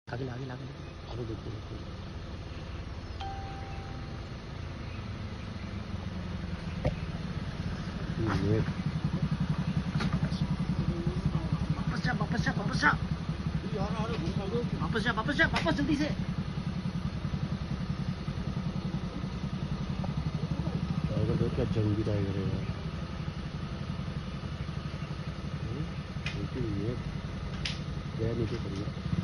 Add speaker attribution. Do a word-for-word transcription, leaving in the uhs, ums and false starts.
Speaker 1: आगे आगे आगे आगे देखो देखो वापस जा वापस जा वापस जा वापस जा वापस जा वापस जल्दी से।
Speaker 2: टाइगर देख क्या जंगली टाइगर है यार। ये गया नीचे पड़ गया।